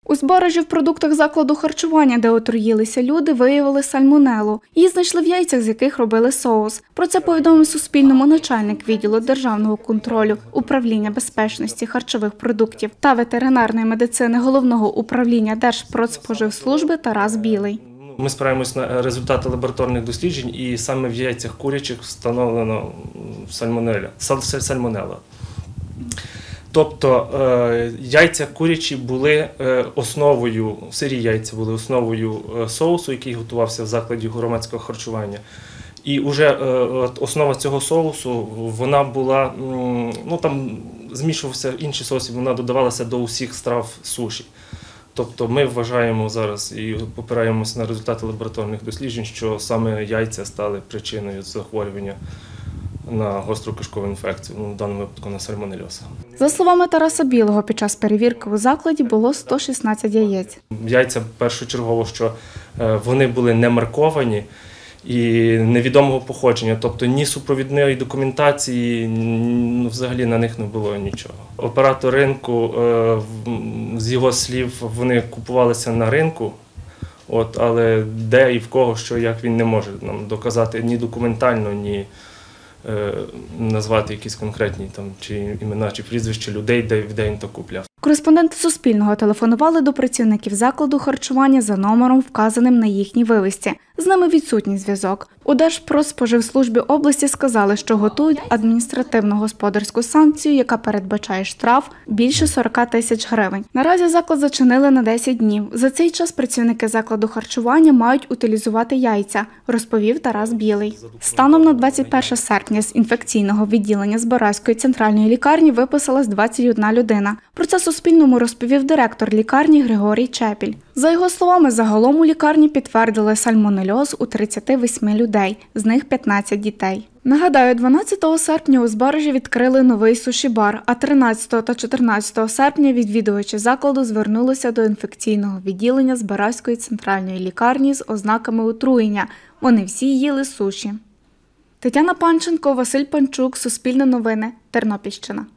У Збаражі в продуктах закладу харчування, де отруїлися люди, виявили сальмонелу. Її знайшли в яйцях, з яких робили соус. Про це повідомив Суспільному начальник відділу державного контролю управління безпечності харчових продуктів та ветеринарної медицини Головного управління Держпродспоживслужби Тарас Білий. Ми спираємось на результати лабораторних досліджень, і саме в яйцях курячих встановлено сальмонелла. Тобто яйця курячі були основою, сирі яйця були основою соусу, який готувався в закладі громадського харчування. І вже основа цього соусу, вона була, там змішувався інший соус, вона додавалася до усіх страв суші. Тобто ми вважаємо зараз і опираємося на результати лабораторних досліджень, що саме яйця стали причиною захворювання на гостру кишкову інфекцію, в даному випадку на сальмонельоз. За словами Тараса Білого, під час перевірки у закладі було 116 яєць. Яйця першочергово, що вони були не марковані і невідомого походження, тобто ні супровідної документації, взагалі на них не було нічого. Оператор ринку, з його слів, вони купувалися на ринку, але де і в кого, що, як, він не може нам доказати ні документально, ні назвати якісь конкретні чи імена, чи прізвища людей, де він то купляв. Кореспонденти Суспільного телефонували до працівників закладу харчування за номером, вказаним на їхній вивісці. З ними відсутній зв'язок. У Держпродспоживслужбі області сказали, що готують адміністративно-господарську санкцію, яка передбачає штраф більше 40 тисяч гривень. Наразі заклад зачинили на 10 днів. За цей час працівники закладу харчування мають утилізувати яйця, розповів Тарас Білий. Станом на 21 серпня з інфекційного відділення Збаразької центральної лікарні виписалась 21 людина. Про це Суспільному розповів директор лікарні Григорій Чепіль. За його словами, загалом у лікарні підтвердили сальмонельоз у 38 людей, з них 15 дітей. Нагадаю, 12 серпня у Збаражі відкрили новий суші-бар, а 13 та 14 серпня відвідувачі закладу звернулися до інфекційного відділення Збаразької центральної лікарні з ознаками отруєння. Вони всі їли суші. Тетяна Панченко, Василь Панчук, Суспільне новини, Тернопільщина.